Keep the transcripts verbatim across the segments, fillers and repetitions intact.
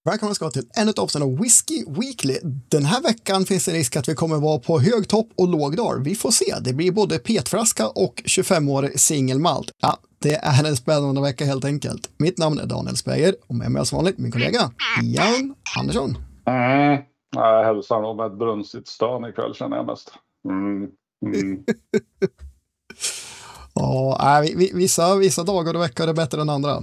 Välkomna ska till ännu ett avsnitt av Whiskey Weekly. Den här veckan finns det risk att vi kommer vara på hög topp och låg dag. Vi får se. Det blir både petflaska och tjugofem-årig singelmalt. Ja, det är en spännande vecka helt enkelt. Mitt namn är Daniel Speyer och med mig som vanligt min kollega Jan Andersson. Mm. Jag hälsar nog med ett brunstigt stön ikväll känner jag mest. Mm. Mm. Ja, vissa, vissa dagar och veckor är bättre än andra.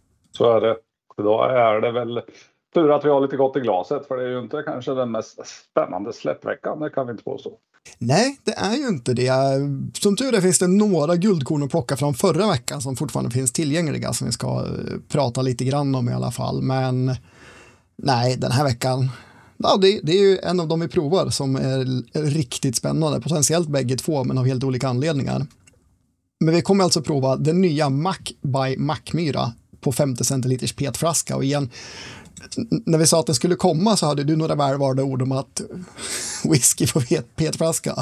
Så är det. Idag är det väl tur att vi har lite gott i glaset, för det är ju inte kanske den mest spännande släppveckan, det kan vi inte påstå. Nej, det är ju inte det. Som tur är finns det några guldkorn att plocka från förra veckan som fortfarande finns tillgängliga som vi ska prata lite grann om i alla fall. Men nej, den här veckan, ja, det, det är ju en av dem vi provar som är riktigt spännande. Potentiellt bägge två, men av helt olika anledningar. Men vi kommer alltså prova den nya Mac by Mackmyra på femtio centiliters petflaska. Och igen, när vi sa att den skulle komma så hade du några välvalda ord om att whisky på petflaska.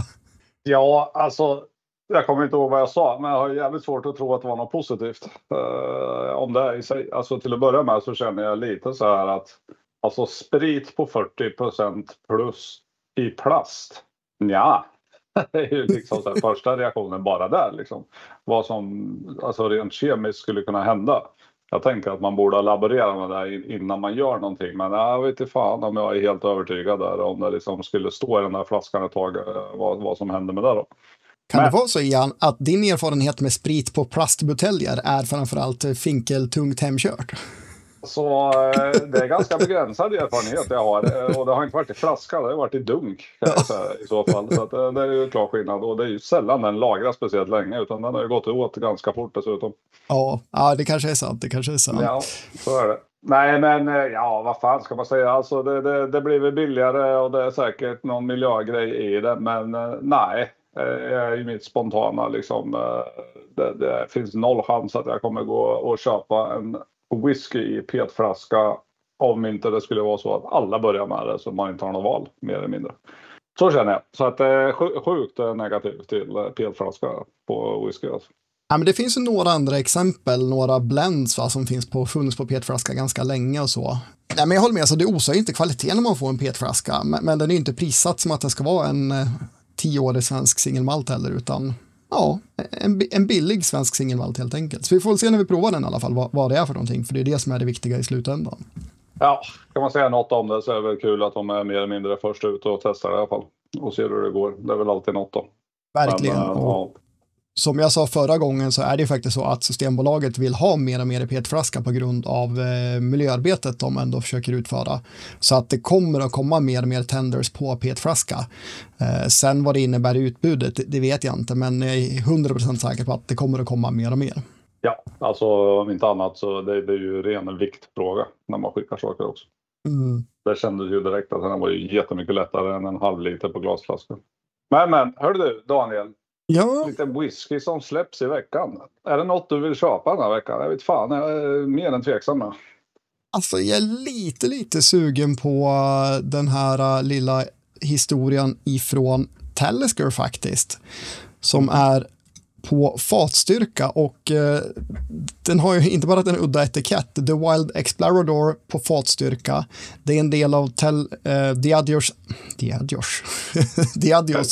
Ja, alltså jag kommer inte ihåg vad jag sa, men jag har jävligt svårt att tro att det var något positivt uh, om det i sig. Alltså till att börja med så känner jag lite så här att alltså sprit på fyrtio procent plus i plast. Ja. Det är ju liksom så här, första reaktionen bara där liksom. Vad som alltså rent kemiskt skulle kunna hända. Jag tänker att man borde laborera med det innan man gör någonting. Men jag vet inte fan om jag är helt övertygad där. Om det liksom skulle stå i den där flaskan ett tag. Vad, vad som händer med det då. Kan men, det vara så Ian att din erfarenhet med sprit på plastbuteljer är framförallt finkeltungt hemkört? Så det är ganska begränsad erfarenhet jag har. Och det har inte varit i flaska, det har varit i dunk kan jag säga, i så fall. Så att det är ju klar skillnad. Och det är ju sällan den lagras speciellt länge. Utan den har ju gått åt ganska fort dessutom. Ja, ja, det kanske är sant. Det kanske är sant. Ja, så är det. Nej, men ja, vad fan ska man säga? Alltså det, det, det blir väl billigare och det är säkert någon miljögrej i det. Men nej, jag är i mitt spontana liksom. Det, det finns noll chans att jag kommer gå och köpa en whisky i petflaska om inte det skulle vara så att alla börjar med det så man inte har något val, mer eller mindre. Så känner jag. Så att det är sjukt negativt till petflaska på whisky. Alltså. Ja, men det finns ju några andra exempel, några blends va, som finns på, funnits på petflaska ganska länge och så. Nej, men jag håller med, alltså, det osar ju inte kvaliteten när man får en petflaska, men, men den är ju inte prissatt som att den ska vara en eh, tioårig svensk singelmalt heller, utan ja, en, en billig svensk singelmalt helt enkelt. Så vi får väl se när vi provar den i alla fall, vad, vad det är för någonting, för det är det som är det viktiga i slutändan. Ja, kan man säga något om det så är det väl kul att de är mer eller mindre först ut och testar i alla fall. Och ser hur det går, det är väl alltid något då. Verkligen, Men, och ja. Som jag sa förra gången så är det faktiskt så att Systembolaget vill ha mer och mer i petflaska på grund av eh, miljöarbetet de ändå försöker utföra. Så att det kommer att komma mer och mer tenders på petflaska. Eh, sen vad det innebär i utbudet, det, det vet jag inte, men jag är hundra procent säker på att det kommer att komma mer och mer. Ja, alltså om inte annat så det, det är ju ren viktfråga när man skickar saker också. Mm. Det kändes ju direkt att den var ju jättemycket lättare än en halv liter på glasflaska. Men men, hör du Daniel? Ja. Lite whisky som släpps i veckan. Är det något du vill köpa den här veckan? Jag vet fan, jag är mer än tveksam med. Alltså jag är lite, lite sugen på den här lilla historien ifrån Talisker faktiskt. Som är på fatstyrka och eh, den har ju inte bara en udda etikett. The Wild Explorador på fatstyrka. Det är en del av tel, eh, Diageos Diageos Diageos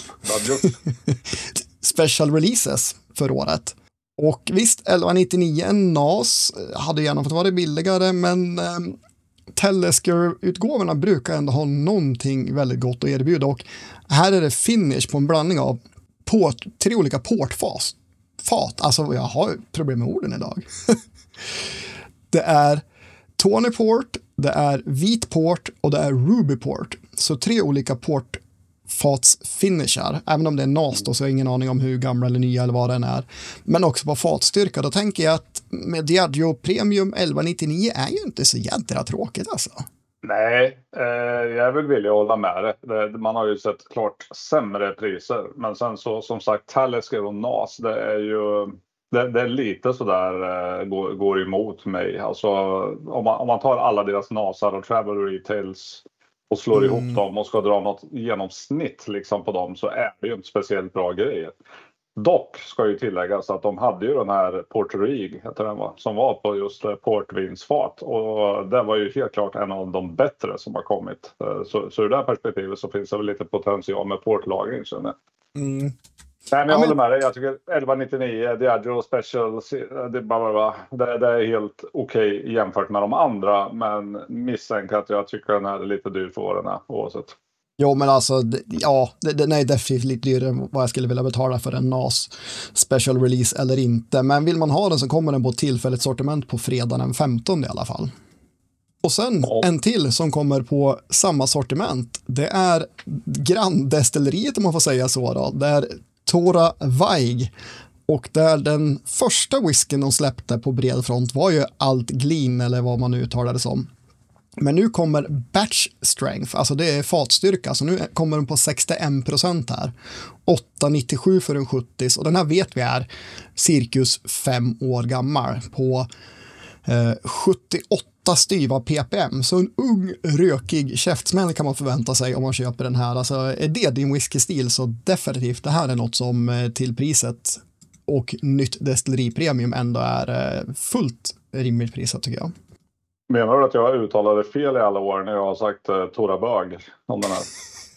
special releases för året. Och visst, elva nittionio en N A S hade gärna fått vara billigare, men eh, Talisker-utgåvorna brukar ändå ha någonting väldigt gott att erbjuda, och här är det finish på en blandning av port, tre olika portfat. Fat. Alltså jag har problem med orden idag. Det är Tawny Port, det är vit port och det är Ruby Port. Så tre olika portfatsfinishar. Även om det är N A S då, så har jag ingen aning om hur gamla eller nya eller vad den är. Men också på fatstyrka. Då tänker jag att med Diageo Premium elva nittionio är ju inte så jädra tråkigt alltså. Nej, eh, jag vill vilja hålla med det. det. Man har ju sett klart sämre priser. Men sen så som sagt, Talisker och N A S, det är ju det, det är lite sådär eh, går, går emot mig. Alltså om man, om man tar alla deras N A Sar och Travel Retails och slår mm. ihop dem och ska dra något genomsnitt liksom på dem, så är det ju inte speciellt bra grejer. Dock ska ju tilläggas att de hade ju den här Port Rig, heter den va, som var på just portvinsfat. Och det var ju helt klart en av de bättre som har kommit. Så, så ur det här perspektivet så finns det väl lite potential med portlagring. Så mm. Mm. Nej, men jag Ja, håller men- med dig. Jag tycker elva nittionio, Diageo Special, det är, bara, det, det är helt okej okay jämfört med de andra. Men misstänker att jag tycker den här är lite dyr för vad den är oavsett. Jo, men alltså, d- ja, det- den är definitivt lite dyrare än vad jag skulle vilja betala för en N A S special release eller inte. Men vill man ha den så kommer den på ett tillfälligt sortiment på fredag den femtonde i alla fall. Och sen Ja. en till som kommer på samma sortiment. Det är granndestilleriet om man får säga så då. Det är Tora Weig. Och där den första whiskyn de släppte på bred front var ju Alt Glin eller vad man nu uttalar det som. Men nu kommer batch strength, alltså det är fatstyrka, så nu kommer den på sextioen procent här. åtta nittiosju för en sjuttio, och den här vet vi är cirkus fem år gammal på eh, sjuttioåtta styva ppm. Så en ung, rökig käftsmäll kan man förvänta sig om man köper den här. Alltså är det din whiskystil så definitivt, det här är något som eh, till priset och nytt destilleripremium ändå är eh, fullt rimligt prisat tycker jag. Menar du att jag uttalade fel i alla år när jag har sagt uh, Tora Bög om den här?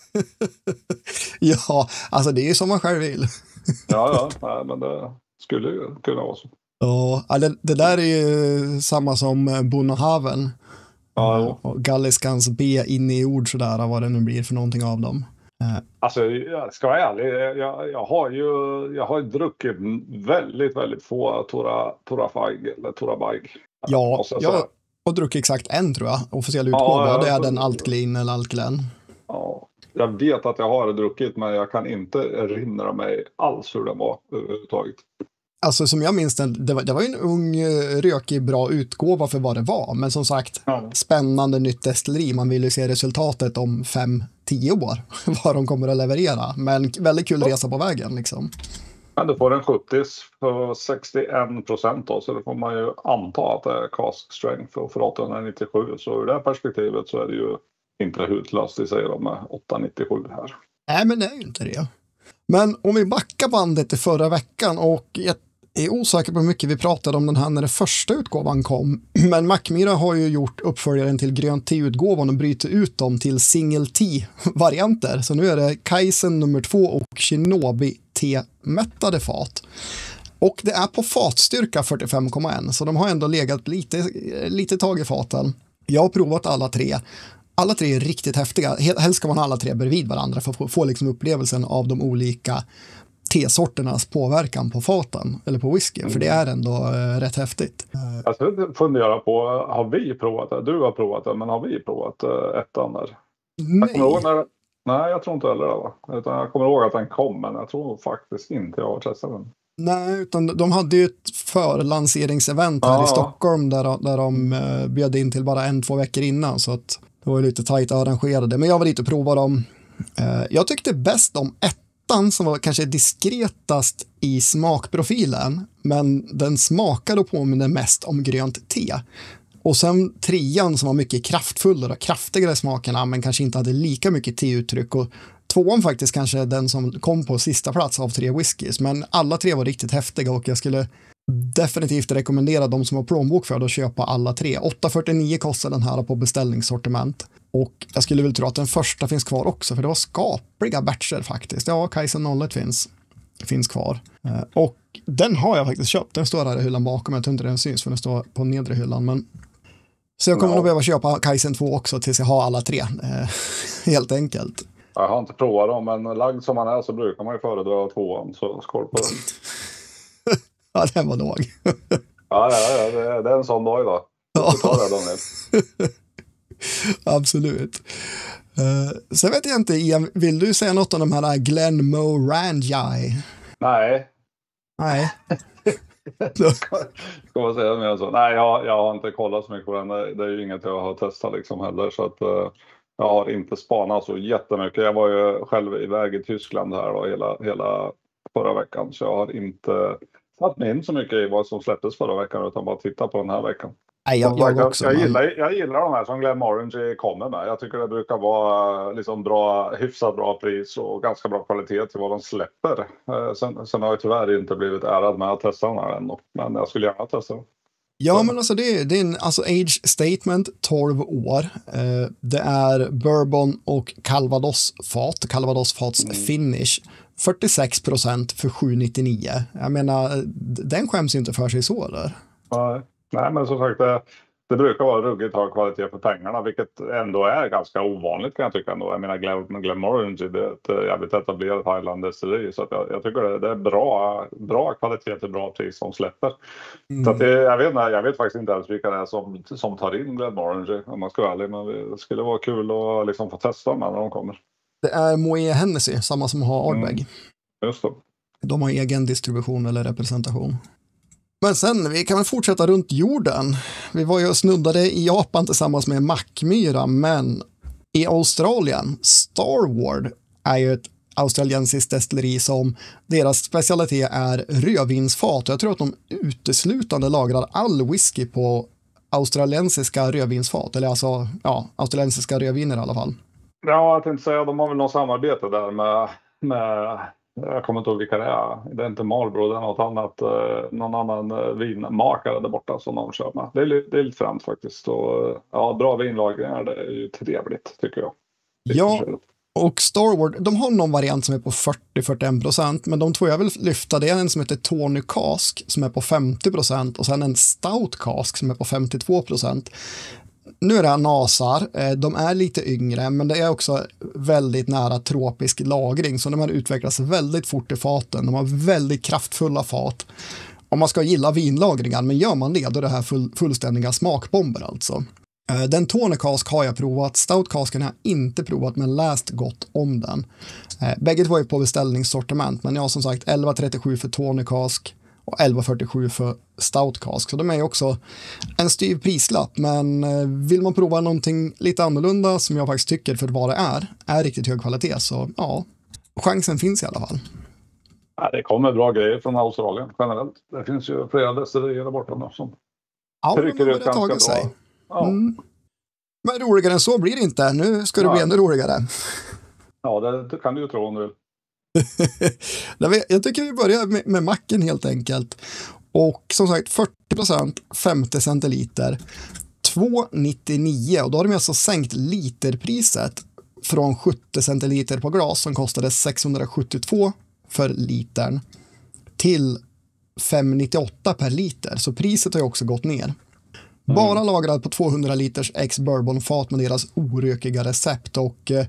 Ja, alltså det är ju som man själv vill. Ja, ja, nej, men det skulle ju kunna vara så. Ja, det, det där är ju samma som Bonnehaven. Ja, jo. Och galliskans B in i ord sådär, vad det nu blir för någonting av dem. Alltså, jag ska vara ärlig, jag, jag har ju jag har druckit väldigt, väldigt få Tora, Tora Feig eller Tora Beig. Ja, måste jag jag säga. har druckit exakt en tror jag, officiell utgåva. Ja, det är ja, den så- Altglin eller Altglen. Ja, jag vet att jag har druckit, men jag kan inte erinra mig alls hur den var överhuvudtaget. Alltså som jag minns den, det var, det var ju en ung, eh, rökig, bra utgåva för vad det var. Men som sagt, Ja. spännande nytt destilleri. Man vill ju se resultatet om fem, tio år, vad de kommer att leverera. Men väldigt kul resa på vägen liksom. Men du får en sjuttio för sextioen procent då, så det får man ju anta att det är cask strength och för åttahundranittiosju. Så ur det här perspektivet så är det ju inte hutlöst i sig då med åttahundranittiosju här. Nej, men det är ju inte det. Men om vi backar bandet till förra veckan, och jag är osäker på hur mycket vi pratade om den här när den första utgåvan kom. Men Mackmyra har ju gjort uppföljaren till grönt te-utgåvan och bryter ut dem till single te-varianter. Så nu är det Kaizen nummer två och Shinobi te-mättade fat. Och det är på fatstyrka fyrtiofem komma ett, så de har ändå legat lite, lite tag i faten. Jag har provat alla tre. Alla tre är riktigt häftiga. Helst ska man ha alla tre bredvid varandra för att få, få liksom upplevelsen av de olika tesorternas påverkan på faten eller på whisky. Mm. För det är ändå uh, rätt häftigt. Jag skulle fundera på, har vi provat det? Du har provat det, men har vi provat uh, ettan där? Jag kommer ihåg när, nej, jag tror inte heller det va? Utan jag kommer ihåg att den kom, men jag tror faktiskt inte jag har testat den. Nej, utan de hade ju ett förlanseringsevent här Ja. i Stockholm där, där de uh, bjöd in till bara en, två veckor innan, så att det var ju lite tajt arrangerade. Men jag var dit och provade dem. Uh, jag tyckte bäst om ettan som var kanske diskretast i smakprofilen, men den smakade och påminner mest om grönt te. Och sen trean som var mycket kraftfullare och kraftigare i smakerna, men kanske inte hade lika mycket teuttryck. Och tvåan faktiskt kanske den som kom på sista plats av tre whiskys, men alla tre var riktigt häftiga och jag skulle definitivt rekommendera de som har plånbok för att köpa alla tre. åtta fyrtionio kostar den här på beställningssortiment. Och jag skulle väl tro att den första finns kvar också, för det var skapliga batcher faktiskt. Ja, Kaizen noll ett finns, finns kvar. Eh, och den har jag faktiskt köpt. Den står här i hyllan bakom. Jag tror inte den syns för den står på nedre hyllan. Men... Så jag kommer Ja. nog behöva köpa Kaizen två också tills jag har alla tre. Eh, helt enkelt. Jag har inte provat dem, men lagd som man är så brukar man ju föredra tvåan. Så skål på den. Ja, den var låg. Ja, ja, ja det, det är en sån dag idag. Ja. Så tar jag Daniel. Absolut. Uh, sen vet jag inte, Ian, vill du säga något om de här Glenmorangie? Nej. Nej. Ska man säga mer än så? Nej, jag, jag har inte kollat så mycket på den. Det är ju inget jag har testat liksom heller. Så att uh, jag har inte spanat så jättemycket. Jag var ju själv iväg i Tyskland här då, hela, hela förra veckan. Så jag har inte satt mig in så mycket i vad som släpptes förra veckan, utan bara titta på den här veckan. Nej, jag, jag jag, också. jag, Men... gillar, jag gillar de här som Glenmorangie kommer med. Jag tycker det brukar vara liksom bra, hyfsat bra pris och ganska bra kvalitet till vad de släpper. Eh, sen, sen har jag tyvärr inte blivit ärad med att testa den här än. Men jag skulle gärna testa den. Ja, men alltså det, det är en alltså age statement, tolv år. Eh, det är bourbon och calvados-fat, calvados-fats Mm. finish. fyrtiosex procent för sju nittionio. Jag menar, den skäms ju inte för sig så, eller? Nej, nej men som sagt, det, det brukar vara ruggigt hög kvalitet för pengarna, vilket ändå är ganska ovanligt kan jag tycka ändå. Jag menar, Glen, Glenmorangie, det är ett jävligt etablerat Highland-destilleri, så att jag, jag tycker det, det är bra, bra kvalitet till bra pris som släpper. Mm. Så att det, jag, vet, jag vet faktiskt inte ens vilka det är som, som tar in Glenmorangie, om man ska vara ärlig, men det skulle vara kul att liksom få testa dem när de kommer. Det är Moet Hennessy, samma som har Ardbeg. Mm, just det. De har egen distribution eller representation. Men sen, vi kan väl fortsätta runt jorden. Vi var ju och snuddade i Japan tillsammans med Mackmyra, men i Australien, Starward är ju ett australiensiskt destilleri som deras specialitet är rödvinsfat. Jag tror att de uteslutande lagrar all whisky på australiensiska rödvinsfat, eller alltså, ja, australiensiska rödviner i alla fall. Ja, jag tänkte säga, de har väl något samarbete där med, med jag kommer inte ihåg vilka det är. Det är inte Marlboro, det är något annat, eh, någon annan eh, vinmakare där borta som de kör med. Det är, det är lite främt faktiskt. Och, ja, bra vinlagringar, det är ju trevligt tycker jag. Ja, och Starward, de har någon variant som är på fyrtio till fyrtioen procent, men de två jag vill lyfta, det är en som heter Tony Cask som är på femtio procent och sen en Stout Cask som är på femtiotvå procent. Nu är det nasar, de är lite yngre, men det är också väldigt nära tropisk lagring, så de har utvecklats väldigt fort i faten. De har väldigt kraftfulla fat. Om man ska gilla vinlagringar, men gör man det, då är det här full, fullständiga smakbomber alltså. Den Tony Cask har jag provat, Stout Casken har jag inte provat, men läst gott om den. Bägge två är på beställningssortiment, men jag har som sagt elva trettiosju för Tony Cask och elva fyrtiosju för Stout Cask. Så de är ju också en styv prislapp, men vill man prova någonting lite annorlunda som jag faktiskt tycker för vad det är, är riktigt hög kvalitet, så ja, chansen finns i alla fall. Ja, det kommer bra grejer från Australien generellt. Det finns ju flera destillerier där borta nu som ja, trycker ut ganska bra. Sig. Ja. Mm. Men roligare än så blir det inte. Nu ska det ja. bli ännu roligare. Ja, det, det kan du ju tro om du vill. Jag tycker vi börjar med, med macken helt enkelt. Och som sagt fyrtio procent, femtio centiliter, två nittionio, och då har de alltså sänkt literpriset från sjuttio centiliter på glas som kostade sexhundrasjuttiotvå för litern till fem nittioåtta per liter, så priset har ju också gått ner. Mm. Bara lagrad på tvåhundra liters ex-bourbonfat med deras orökiga recept, och eh,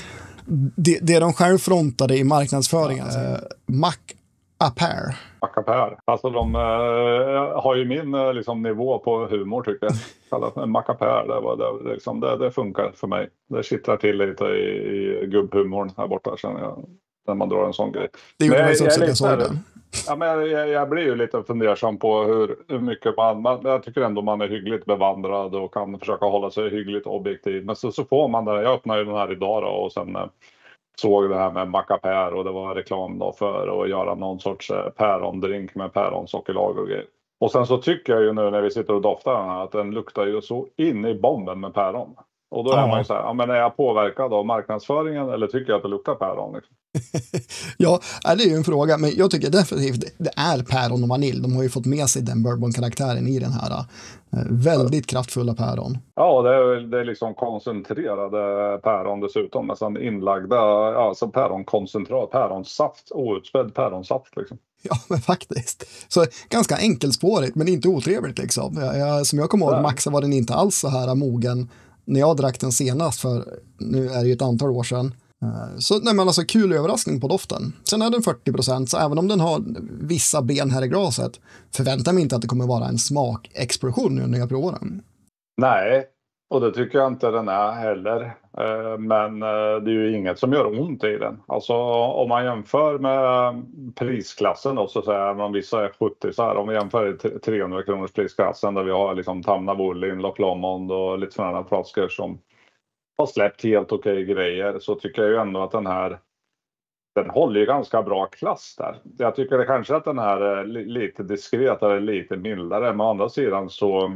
det, det de själv frontade i marknadsföringen, eh, Mac a pair. Mac a pair. Alltså de eh, har ju min eh, liksom, nivå på humor tycker jag. Kallat Mac a pair, det, var, det, liksom, det, det funkar för mig. Det kittlar till lite i, i gubbhumorn här borta känner jag. När man drar en sån grej. Det gjorde mig så att jag såg det. Ja, men jag, jag blir ju lite fundersam på hur, hur mycket man, man... Jag tycker ändå man är hyggligt bevandrad och kan försöka hålla sig hyggligt objektiv. Men så, så får man det. Jag öppnade ju den här idag då, och sen eh, såg det här med Mac a pair, och det var reklam då för att göra någon sorts eh, pärondrink med päronsockerlag och grejer. Och sen så tycker jag ju nu när vi sitter och doftar den här att den luktar ju så in i bomben med päron. Och då är ja. man ju så här, ja, men är jag påverkad av marknadsföringen eller tycker jag att det luktar päron? Liksom? Ja, det är ju en fråga, men jag tycker definitivt det är päron och vanilj. De har ju fått med sig den bourbon-karaktären i den här väldigt kraftfulla päron. Ja, det är, det är liksom koncentrerade päron dessutom, nästan inlagda, ja, så päronkoncentrat, päronsaft, outspädd päronsaft liksom. Ja, men faktiskt. Så ganska enkelspårigt, men inte otrevligt liksom. Jag, jag, som jag kommer ihåg, Maxa var den inte alls så här mogen när jag drack den senast, för nu är det ju ett antal år sedan. Så nej, men alltså kul överraskning på doften. Sen är den fyrtio procent, så även om den har vissa ben här i glaset förväntar mig inte att det kommer vara en smakexplosion nu när jag provar den. Nej, och det tycker jag inte den är heller. Men det är ju inget som gör ont i den. Alltså om man jämför med prisklassen då, så säger om vissa är sjuttio så här. Om vi jämför i trehundra kronors prisklassen där vi har liksom Tamna Wollin, Loch Lomond och lite sådana flaskor som har släppt helt okej grejer, så tycker jag ju ändå att den här den håller ju ganska bra klass där. Jag tycker det kanske att den här är lite diskretare, lite mildare, men å andra sidan så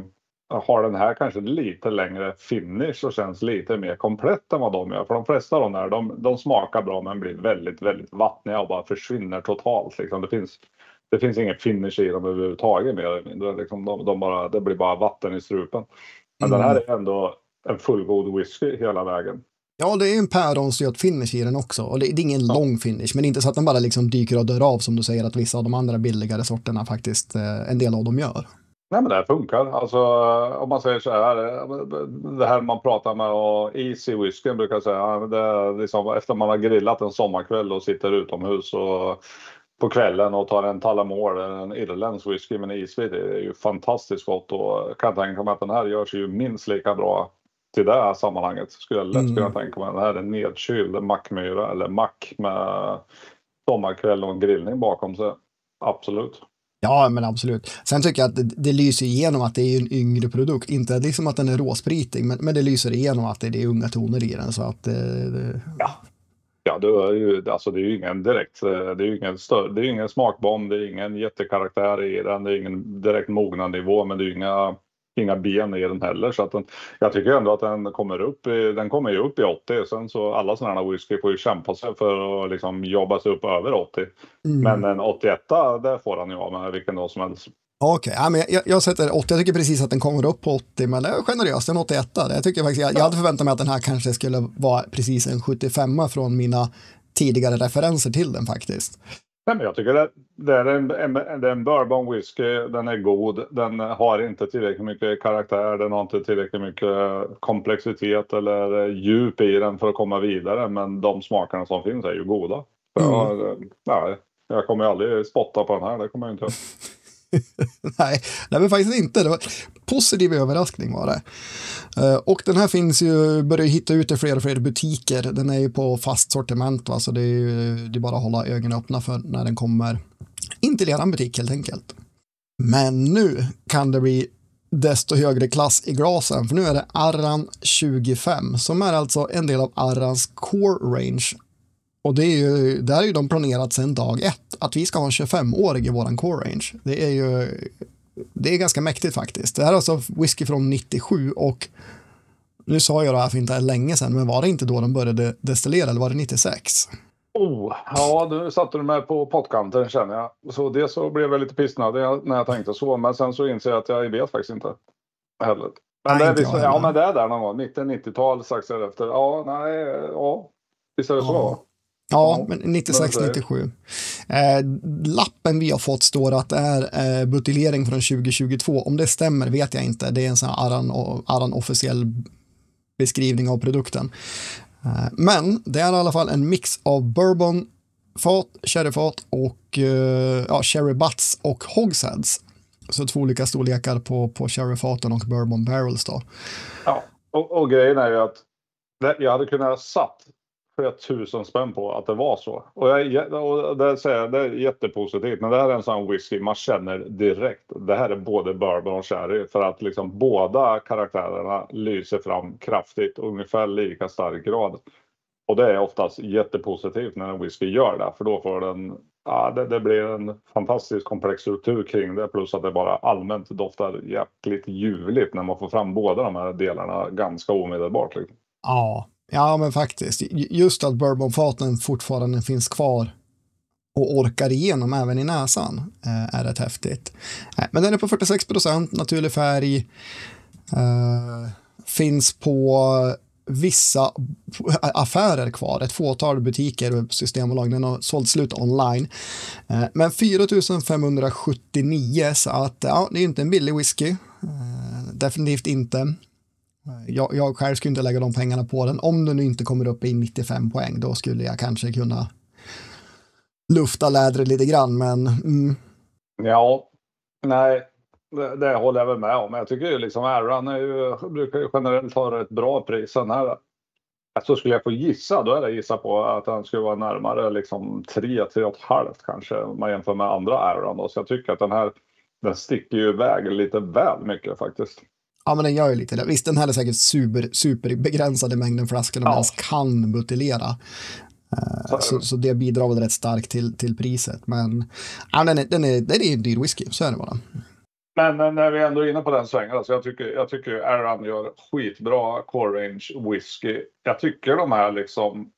har den här kanske lite längre finish och känns lite mer komplett än vad de gör. För de flesta av de där, de, de smakar bra men blir väldigt, väldigt vattniga och bara försvinner totalt. Liksom. Det finns, det finns ingen finish i dem överhuvudtaget mer eller mindre. Liksom de, de bara, det blir bara vatten i strupen. Men mm. den här är ändå en fullgod whisky hela vägen. Ja, det är en päronstöt finish i den också. Och det, det är ingen ja. lång finish, men det är inte så att den bara liksom dyker och dör av som du säger att vissa av de andra billigare sorterna faktiskt, eh, en del av dem gör. Nej, men det här funkar. Alltså om man säger så här, det här man pratar med och easy whisky brukar jag säga, det är liksom, efter man har grillat en sommarkväll och sitter utomhus och på kvällen och tar en Tullamore, en irländsk whisky med en isvit, det är ju fantastiskt gott och kan tänka mig att den här görs ju minst lika bra till det här sammanhanget. Skulle jag lätt mm. kunna tänka mig. Den här är en nedkyld mackmyra eller mack med sommarkväll och en grillning bakom sig. Absolut. Ja, men absolut. Sen tycker jag att det, det lyser igenom att det är en yngre produkt. Inte liksom att den är råspritig, men, men det lyser igenom att det, det är unga toner i den. Så att det, det... Ja, ja det, är ju, alltså det är ju ingen direkt, det är ju ingen, större, det är ingen smakbomb, det är ingen jättekaraktär i den, det är ingen direkt mognad nivå, men det är ju inga, inga ben i den heller. Så att den, jag tycker ändå att den kommer upp i, den kommer ju upp i åttio. Sen så alla sådana här whisky får ju kämpa sig för att liksom jobba sig upp över åttio. Mm. Men en åttioett, där får han ju av med vilken dag som helst. Okej, okay. ja, jag, jag sätter åttio. Jag tycker precis att den kommer upp på åttio, men det är generöst, en åttioett. Jag, tycker faktiskt, jag, jag hade förväntat mig att den här kanske skulle vara precis en sjuttiofem från mina tidigare referenser till den faktiskt. Nej, men jag tycker det, det, är en, en, det är en bourbon whisky, den är god, den har inte tillräckligt mycket karaktär, den har inte tillräckligt mycket komplexitet eller djup i den för att komma vidare, men de smakerna som finns är ju goda. Mm. Jag, nej, jag kommer aldrig spotta på den här, det kommer jag inte. nej, nej, men faktiskt inte. Det var positiv överraskning var det. Uh, och den här finns ju, börjar hitta ut i fler och fler butiker. Den är ju på fast sortiment, va? Så det är ju det är bara att hålla ögonen öppna för när den kommer in till eran butik helt enkelt. Men nu kan det bli desto högre klass i glasen, för nu är det Arran tjugofem som är alltså en del av Arrans core range. Och det är ju, där är ju de planerat sedan dag ett att vi ska ha en tjugofem-årig i våran core range. Det är ju det är ganska mäktigt faktiskt. Det här är alltså whisky från nittiosju och nu sa jag det här för inte länge sedan, men var det inte då de började destillera eller var det nittiosex? Oh, ja, nu satte du mig på pottkanten känner jag. Så det så blev jag lite pissnad när jag tänkte så, men sen så inser jag att jag vet faktiskt inte heller. Men, nej, det, visst, ja, men det är där någon gång, mitten nittiotal strax efter. Ja, nej, ja, visst är det ja. så? Ja, men nittiosex nittiosju. Eh, lappen vi har fått står att det är eh, buteljering från tjugo tjugotvå. Om det stämmer vet jag inte. Det är en sån här Arran, Arran officiell beskrivning av produkten. Eh, men det är i alla fall en mix av bourbon, fat, sherryfat och eh, ja, sherry butts och hogsheads. Så två olika storlekar på, på sherryfaten och bourbon barrels då. Ja, och, och grejen är ju att det, jag hade kunnat satt för tusen spänn på att det var så. Och, jag, och det, säger, det är jättepositivt. Men det här är en sån whisky man känner direkt. Det här är både bourbon och sherry. För att liksom båda karaktärerna lyser fram kraftigt. Ungefär lika stark grad. Och det är oftast jättepositivt när en whisky gör det. För då får den... Ja, det, det blir en fantastisk komplex struktur kring det. Plus att det bara allmänt doftar jäkligt ljuvligt när man får fram båda de här delarna ganska omedelbart. Liksom. Ja. Ja, men faktiskt. Just att bourbonfaten fortfarande finns kvar och orkar igenom även i näsan eh, är rätt häftigt. Eh, men den är på fyrtiosex procent, naturlig färg. Eh, finns på vissa affärer kvar. Ett fåtal butiker och systembolag. Den har sålt slut online. Eh, men fyra tusen femhundrasjuttionio, så att ja, det är inte en billig whisky. Eh, definitivt inte. Jag, jag själv skulle inte lägga de pengarna på den. Om den nu inte kommer upp i nittiofem poäng, då skulle jag kanske kunna lufta lädret lite grann, men... Mm. Ja, nej, det, det håller jag väl med om. Jag tycker ju liksom Arran är ju, brukar ju generellt ha ett bra pris. Den här, så skulle jag få gissa, då är det gissa på att den skulle vara närmare liksom tre, tre och ett halvt kanske, om man jämför med andra Arran då. Så jag tycker att den här, den sticker ju iväg lite väl mycket faktiskt. Ja, men den gör ju lite det. Visst, den här är säkert super, super begränsade mängden flaskor de ja. ens kan buteljera. Uh, så, så det bidrar väl rätt starkt till, till priset. Men ja, den, är, den, är, den är en dyr whisky, så är det bara. Men när vi ändå är inne på den svängen, alltså jag tycker, jag tycker Arran gör skitbra core range whisky. Jag tycker de här liksom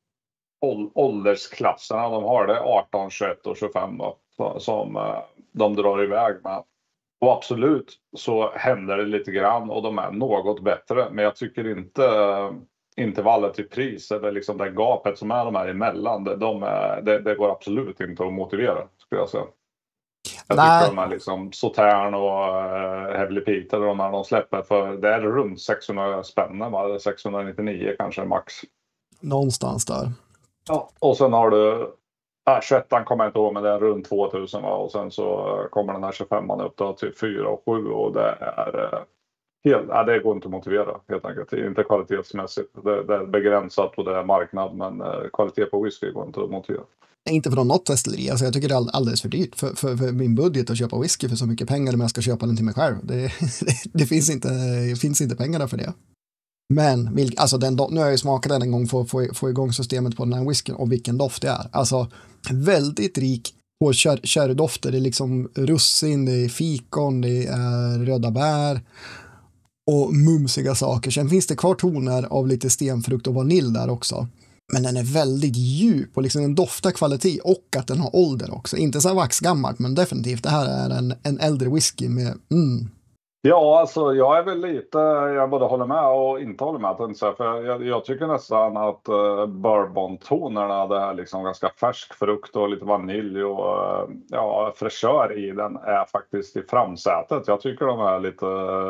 åldersklasserna de har, det arton, tjugoett och tjugofem då, som de drar iväg med. Och absolut så händer det lite grann och de är något bättre. Men jag tycker inte intervallet i pris eller liksom det gapet som är de här emellan, det, de är, det, det går absolut inte att motivera, skulle jag säga. Jag Nej. tycker de är liksom Sautern och uh, Heavily Peter och de här de släpper för det är runt sexhundra spänn, va? sexhundranittionio kanske max. Någonstans där. Ja, och sen har du äh, tjugoett kommer jag inte ihåg, men det är runt tvåtusen, va? Och sen så kommer den här tjugofemman upp då till fyra och sju och det är uh, helt, äh, det går inte att motivera helt enkelt. Det är inte kvalitetsmässigt, det, det är begränsat och det är marknad, men uh, kvalitet på whisky går inte att motivera. Inte från något destilleri, alltså jag tycker det är alldeles för dyrt för, för, för min budget att köpa whisky för så mycket pengar om jag ska köpa den till mig själv. Det, det, det, finns, inte, det finns inte pengar där för det. Men alltså den, nu har jag ju smakat den en gång för att få, få igång systemet på den här whiskyn och vilken doft det är. Alltså väldigt rik på sherrydofter. Det är liksom russin, det är fikon, det är röda bär och mumsiga saker. Sen finns det kvar toner av lite stenfrukt och vanilj där också. Men den är väldigt djup och liksom en doftar kvalitet och att den har ålder också. Inte så vaxgammalt, men definitivt det här är en, en äldre whisky med mm. Ja, alltså jag är väl lite, jag både håller med och inte håller med. För jag, jag tycker nästan att uh, bourbon-tonerna, det här liksom ganska färsk frukt och lite vanilj och uh, ja, fräschör i den är faktiskt i framsätet. Jag tycker de här lite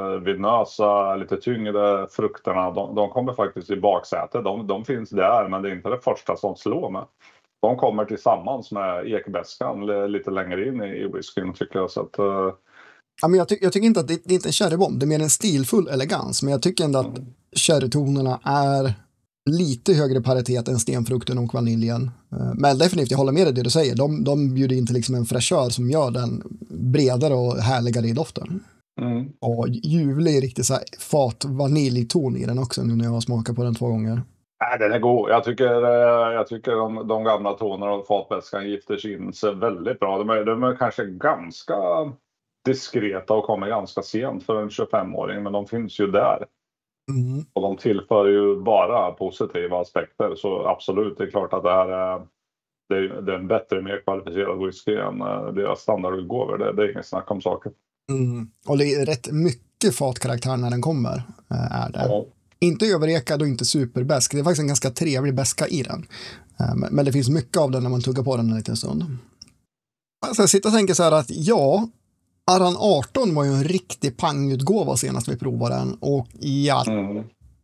vinösa, lite tyngre frukterna, de, de kommer faktiskt i baksätet. De, de finns där, men det är inte det första som slår med. De kommer tillsammans med ekbäskan lite längre in i, i whiskyn, tycker jag. Så att... Uh, Ja, men jag, ty- jag tycker inte att det, det är inte en sherrybomb, det är mer en stilfull elegans, men jag tycker ändå att mm. sherrytonerna är lite högre paritet än stenfrukten och vaniljen. Men definitivt, jag håller med dig det du säger, de, de bjuder in till liksom en fräschör som gör den bredare och härligare i doften. Mm. Och ljuvlig, riktigt så här fat vaniljton i den också nu när jag har smakat på den två gånger. Nej, den är god. Jag tycker, jag tycker de, de gamla tonerna och fatbäskan gifter sig in sig väldigt bra. De är, de är kanske ganska diskreta och kommer ganska sent för en tjugofemåring, men de finns ju där. Mm. Och de tillför ju bara positiva aspekter, så absolut, det är klart att det här är, det är, det är en bättre, mer kvalificerad whisky än deras standardutgåvor. Det, det är inget snack om saker. Mm. Och det är rätt mycket fatkaraktär när den kommer, är det. Ja. Inte överekad och inte superbäsk. Det är faktiskt en ganska trevlig bäska i den. Men det finns mycket av den när man tuggar på den en liten stund. Alltså jag sitter och tänker så här att ja, Arran arton var ju en riktig pangutgåva senast vi provade den. Och ja, mm.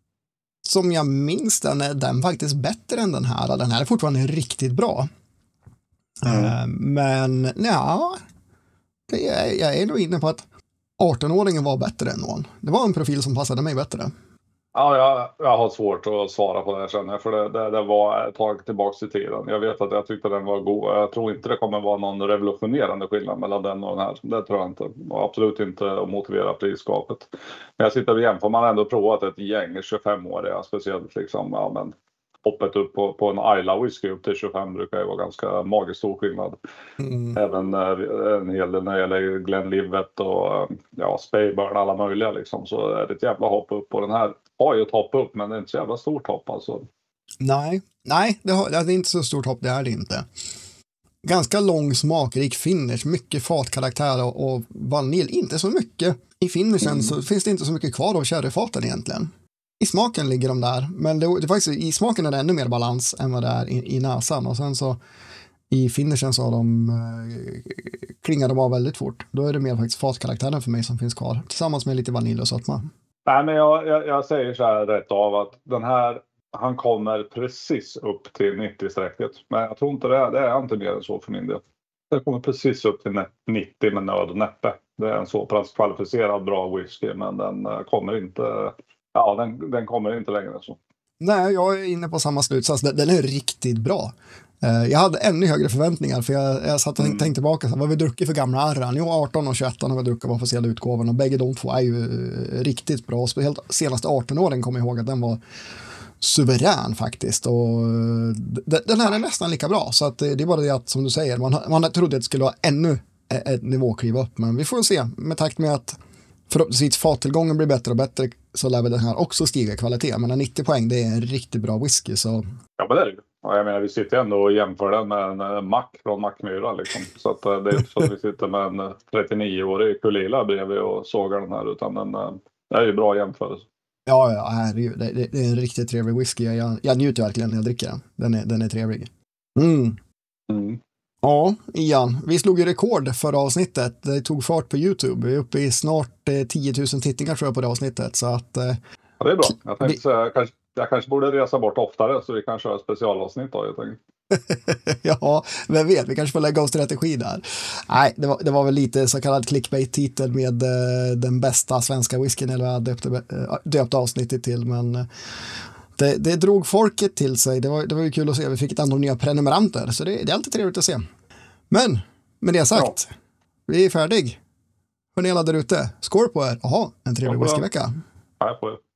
som jag minns den är den faktiskt bättre än den här. Den här är fortfarande riktigt bra. Mm. Men ja, jag, jag är nog inne på att arton-åringen var bättre än någon. Det var en profil som passade mig bättre. Ja, jag, jag har svårt att svara på det här, känner jag, för det, det, det var ett tag tillbaka i tiden. Jag vet att jag tyckte den var god. Jag tror inte det kommer vara någon revolutionerande skillnad mellan den och den här. Det tror jag inte. Och absolut inte att motivera prisskapet. Men jag sitter och jämför, man har ändå provat ett gäng tjugofemåriga, speciellt liksom, ja men hoppet upp på, på en Isla whisky upp till tjugofem brukar ju vara ganska magiskt stor skillnad. Mm. Även en hel del när det gäller Glenlivet och ja, Speyburn, alla möjliga liksom, så är det ett jävla hopp upp på den här. Har ju ett hopp upp, men det är inte så jävla stort hopp alltså. Nej, nej det, har, det är inte så stort hopp, det är det inte. Ganska lång smakrik finish, mycket fatkaraktär och, och vanilj, inte så mycket. I finishen mm. så finns det inte så mycket kvar av sherryfaten egentligen. I smaken ligger de där, men det, det faktiskt, i smaken är det ännu mer balans än vad det är i, i näsan. Och sen så i finishen så har de eh, klingar de av väldigt fort. Då är det mer faktiskt fatkaraktären för mig som finns kvar, tillsammans med lite vanilj och sötma. Nej, men jag, jag, jag säger så här rätt av att den här, han kommer precis upp till nittio-strecket. Men jag tror inte det är, det är inte mer än så för min del. Det kommer precis upp till nittio med nöd och näppe. Det är en så pass kvalificerad bra whisky, men den kommer inte, ja den, den kommer inte längre så. Nej, jag är inne på samma slutsats. Den, den är riktigt bra. Jag hade ännu högre förväntningar, för jag, jag satt och tänkte mm. tillbaka, vad har vi druckit för gamla Arran? Jo, arton och tjugoett har vi druckit på officiella utgåvan, och bägge de två är ju riktigt bra. Speciellt senaste arton-åren kommer jag ihåg att den var suverän faktiskt, och den här är nästan lika bra, så att det är bara det att, som du säger, man, man trodde att det skulle vara ännu, ett nivåkliv upp. Men vi får se, med takt med att förhoppningsvis fattillgången blir bättre och bättre så lär väl den här också stiga i kvalitet. Men nittio poäng, det är en riktigt bra whisky. Så... Ja, men det är det ju. Jag menar, vi sitter ändå och jämför den med en Mac från Mackmyra liksom. Så att det är inte så att vi sitter med en trettionio-årig Kulila bredvid och sågar den här, utan den, det är ju bra jämförelse. Ja, ja, herregud. Det, det, det är en riktigt trevlig whisky. Jag, jag njuter verkligen när jag dricker den. Den är, den är trevlig. Mm. Mm. Ja, Ian. Vi slog ju rekord förra avsnittet. Det tog fart på YouTube. Vi är uppe i snart eh, tio tusen tittningar tror jag på det avsnittet. Så att, eh, ja, det är bra. Jag tänkte vi... säga, jag kanske, jag kanske borde resa bort oftare så vi kan köra specialavsnitt då, jag tänkte. Ja, vem vet, vi kanske får lägga oss strategi där. Nej, det var, det var väl lite så kallad clickbait-titel med uh, den bästa svenska whiskyn eller vad jag döpte, uh, döpte avsnittet till, men uh, det, det drog folket till sig. Det var, det var ju kul att se. Vi fick ett antal nya prenumeranter, så det, det är alltid trevligt att se. Men, med det sagt, ja. Vi är färdig. Hörrni alla där ute, skål på er. Jaha, en trevlig whiskyvecka. Ja, på er.